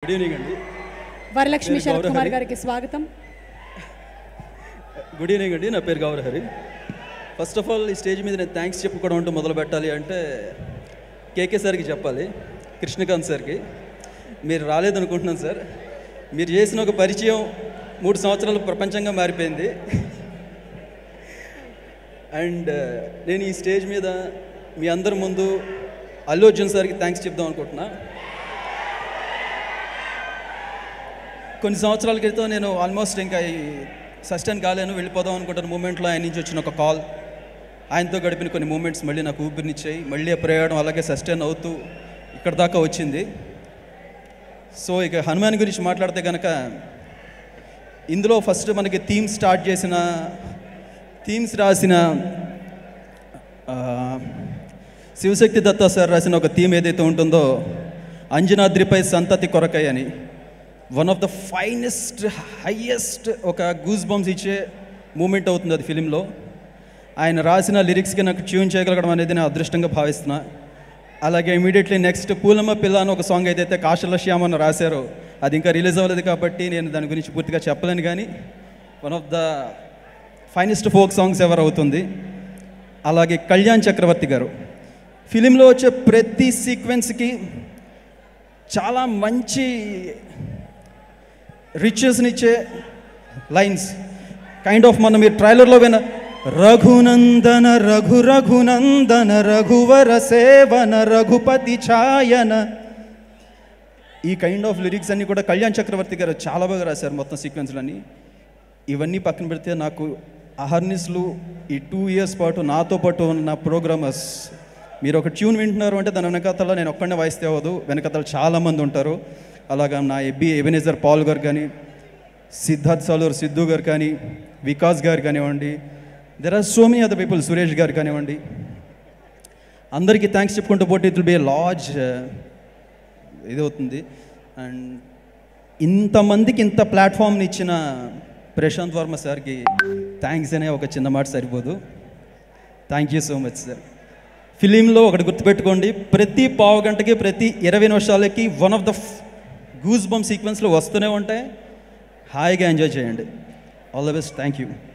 Good evening అండి. వరలక్ష్మి శరత్ కుమార్ గారికి స్వాగతం. గుడ్ ఈవినింగ్ అండి. నా పేరు గౌరహరి. ఫస్ట్ ఆఫ్ ఆల్ ఈ స్టేజ్ మీద నేను థ్యాంక్స్ చెప్పుకోవడం అంటూ మొదలు పెట్టాలి అంటే కేకే సార్కి చెప్పాలి, కృష్ణకాంత్ సార్కి. మీరు రాలేదనుకుంటున్నాను సార్. మీరు చేసిన ఒక పరిచయం 3 సంవత్సరాలు ప్రపంచంగా మారిపోయింది. అండ్ నేను ఈ స్టేజ్ మీద మీ అందరి ముందు అల్లు అర్జున్ సార్కి థ్యాంక్స్ చెప్దాం అనుకుంటున్నా. కొన్ని సంవత్సరాల క్రితం నేను ఆల్మోస్ట్ ఇంకా సస్టైన్ కాలేను, వెళ్ళిపోదాం అనుకుంటున్న మూమెంట్లో ఆయన నుంచి వచ్చిన ఒక కాల్, ఆయనతో గడిపిన కొన్ని మూమెంట్స్ మళ్ళీ నాకు ఊపిరినిచ్చాయి. మళ్ళీ ఆ ప్రయాణం అలాగే సస్టైన్ అవుతూ ఇక్కడ దాకా వచ్చింది. సో ఇక హనుమాన్ గురించి మాట్లాడితే కనుక ఇందులో ఫస్ట్ మనకి థీమ్స్ రాసిన శివశక్తి దత్తా సార్ రాసిన ఒక థీమ్ ఏదైతే ఉంటుందో, అంజనాద్రిపై సంతతి కొరకై అని, one of the finest highest ఒక గూస్ బంప్స్ ఇచ్చే మూమెంట్ అవుతుంది అది ఫిలింలో. ఆయన రాసిన లిరిక్స్కి నాకు ట్యూన్ చేయగలగడం అనేది నేను అదృష్టంగా భావిస్తున్నా. అలాగే ఇమీడియట్లీ నెక్స్ట్ పూలమ్మ పిల్ల అని ఒక సాంగ్ ఏదైతే కాశల శ్యామన్న రాశారో అది ఇంకా రిలీజ్ అవ్వలేదు కాబట్టి నేను దాని గురించి పూర్తిగా చెప్పలేను, కానీ one of the finest folk songs ఎవరు అవుతుంది. అలాగే కళ్యాణ్ చక్రవర్తి గారు ఫిలింలో వచ్చే ప్రతి సీక్వెన్స్కి చాలా మంచి రిచెస్నిచ్చే లైన్స్. కైండ్ ఆఫ్ మనం మీరు ట్రైలర్లో విన్న రఘునందన రఘునందన రఘువర సేవన రఘుపతి ఛాయన, ఈ కైండ్ ఆఫ్ లిరిక్స్ అన్నీ కూడా కళ్యాణ్ చక్రవర్తి గారు చాలా బాగా రాశారు మొత్తం సీక్వెన్స్లన్నీ. ఇవన్నీ పక్కన పెడితే నాకు అహర్నిస్లు ఈ 2 years పాటు నాతో పాటు ఉన్న ప్రోగ్రామర్స్, మీరు ఒక ట్యూన్ వింటున్నారు అంటే దాని వెనకతల నేను ఒక్కడనే వాయిస్తే అవ్వదు, వెనకతలు చాలామంది ఉంటారు. అలాగా నా ఎబినేజర్ పాల్ గారు కానీ, సిద్ధార్థ్ సాలూర్ సిద్ధు గారు కానీ, వికాస్ గారు కానివ్వండి, there are so many other people, Suresh garu కానివ్వండి, అందరికీ థ్యాంక్స్ చెప్పుకుంటూ పోటీ it will be a large ఇది అవుతుంది. అండ్ ఇంతమందికి ఇంత ప్లాట్ఫామ్ని ఇచ్చిన ప్రశాంత్ వర్మ సార్కి థ్యాంక్స్ అనే ఒక చిన్న మాట సరిపోదు. Thank you so much sir. ఫిలింలో ఒకటి గుర్తుపెట్టుకోండి, ప్రతి పావు గంటకి ప్రతి 20 నిమిషాలకి one of the goose bump సీక్వెన్స్లు వస్తూనే ఉంటాయి. హాయిగా ఎంజాయ్ చేయండి. All the best. Thank you.